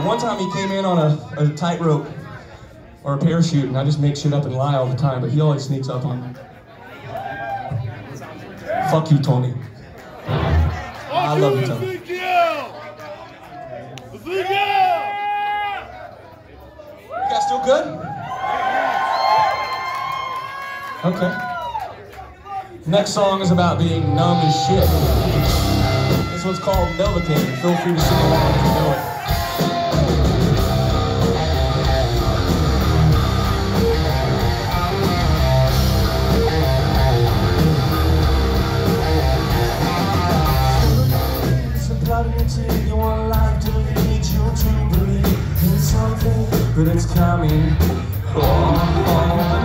One time he came in on a tightrope or a parachute, and I just make shit up and lie all the time, but he always sneaks up on me. Fuck you, Tony. I love you, Tony. You guys still good? Okay. Next song is about being numb as shit. This one's called Novicane. Feel free to sing along if you know it. You want life to lead you to believe in something, but it's coming. Oh.